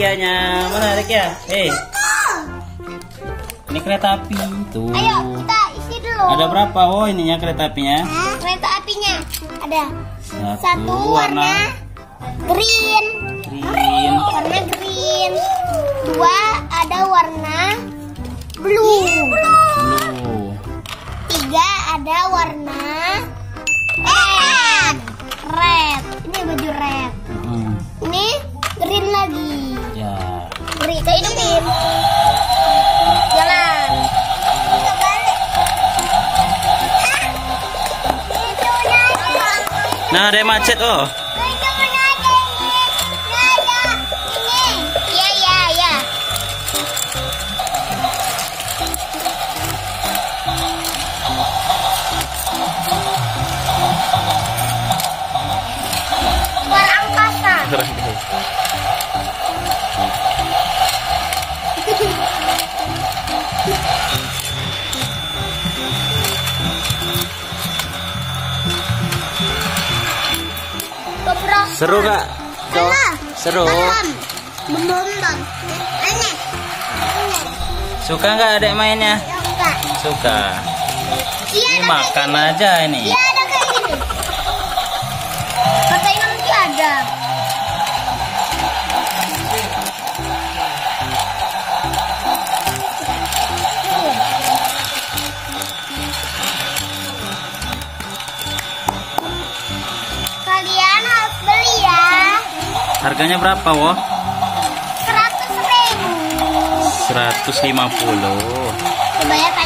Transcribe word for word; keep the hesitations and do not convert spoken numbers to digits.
Rekianya. Mana Rekia? Eh. Ini kereta api tuh. Ayo kita isi dulu. Ada berapa? Oh, ininya kereta apinya. Nah, kereta apinya ada Satu, satu warna, warna green. green. Warna green. Dua ada warna blue. Blue. Tiga ada warna red. Red. Ini baju red. Hmm. Ini green lagi. Ya. Green. Kita hidupin. Jalan. Kita balik. Itu aja. Nah, ada yang macet oh. Itu mana ada ini? Ada ini. Iya iya iya. Luar angkasa. Keberatan. Seru gak? Cok? Salah. Seru. Belum. Belum bang. Aneh. Aneh. Suka nggak adek mainnya? Suka. Suka. Iya Ini ada makan kayak aja ini. gini. Iya ada kayak gini. Katanya nanti ada. Kalian harus beli ya. Harganya berapa, Woh? Seratus ribu. seratus lima puluh. Coba ya.